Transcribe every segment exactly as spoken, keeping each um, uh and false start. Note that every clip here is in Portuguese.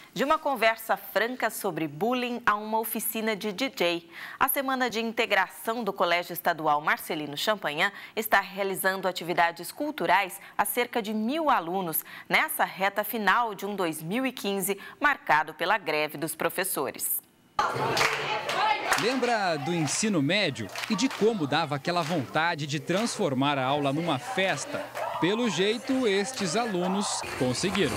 De uma conversa franca sobre bullying a uma oficina de D J. A Semana de Integração do Colégio Estadual Marcelino Champagnat está realizando atividades culturais a cerca de mil alunos nessa reta final de um dois mil e quinze marcado pela greve dos professores. Lembra do ensino médio e de como dava aquela vontade de transformar a aula numa festa? Pelo jeito, estes alunos conseguiram.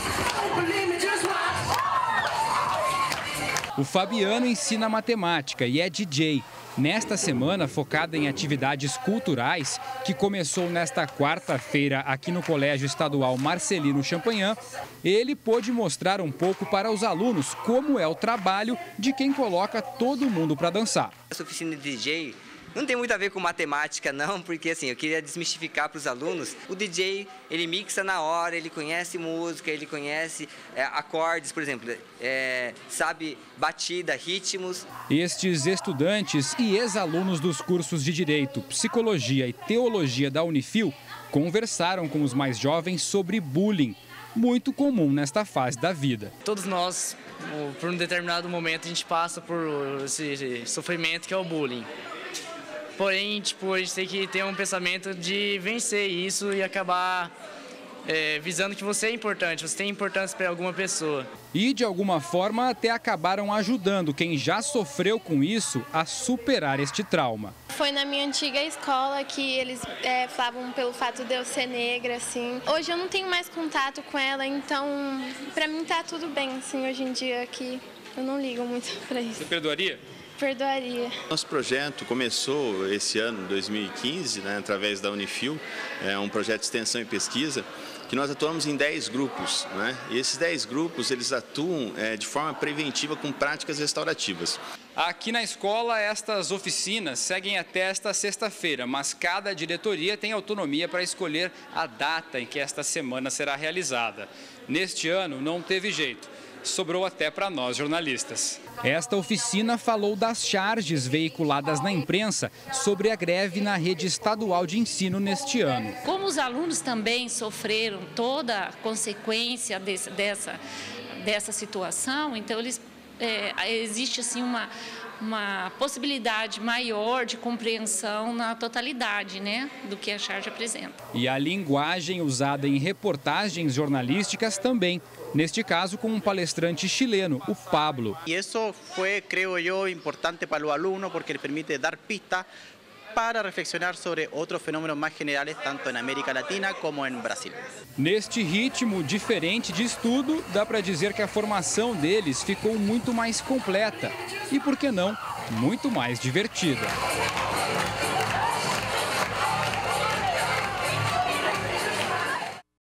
O Fabiano ensina matemática e é D J. Nesta semana, focada em atividades culturais, que começou nesta quarta-feira aqui no Colégio Estadual Marcelino Champagnat, ele pôde mostrar um pouco para os alunos como é o trabalho de quem coloca todo mundo para dançar. Essa oficina de D J não tem muito a ver com matemática, não, porque assim, eu queria desmistificar para os alunos. O D J, ele mixa na hora, ele conhece música, ele conhece é, acordes, por exemplo, é, sabe batida, ritmos. Estes estudantes e ex-alunos dos cursos de Direito, Psicologia e Teologia da Unifil conversaram com os mais jovens sobre bullying, muito comum nesta fase da vida. Todos nós, por um determinado momento, a gente passa por esse sofrimento que é o bullying. Porém, tipo, a gente tem que ter um pensamento de vencer isso e acabar é, visando que você é importante, você tem importância para alguma pessoa. E, de alguma forma, até acabaram ajudando quem já sofreu com isso a superar este trauma. Foi na minha antiga escola que eles é, falavam pelo fato de eu ser negra, assim. Hoje eu não tenho mais contato com ela, então, para mim tá tudo bem, assim, hoje em dia aqui. Eu não ligo muito para isso. Você perdoaria? Perdoaria. Nosso projeto começou esse ano, dois mil e quinze, né, através da Unifil, é um projeto de extensão e pesquisa, que nós atuamos em dez grupos, né? E esses dez grupos, eles atuam é, de forma preventiva com práticas restaurativas. Aqui na escola, estas oficinas seguem até esta sexta-feira, mas cada diretoria tem autonomia para escolher a data em que esta semana será realizada. Neste ano, não teve jeito. Sobrou até para nós, jornalistas. Esta oficina falou das charges veiculadas na imprensa sobre a greve na rede estadual de ensino neste ano. Como os alunos também sofreram toda a consequência desse, dessa, dessa situação, então eles, é, existe assim uma... uma possibilidade maior de compreensão na totalidade, né, do que a charge apresenta. E a linguagem usada em reportagens jornalísticas também, neste caso com um palestrante chileno, o Pablo. E isso foi, creio eu, importante para o aluno porque ele permite dar pista para reflexionar sobre outros fenômenos mais generais, tanto na América Latina como no Brasil. Neste ritmo diferente de estudo, dá para dizer que a formação deles ficou muito mais completa e, por que não, muito mais divertida.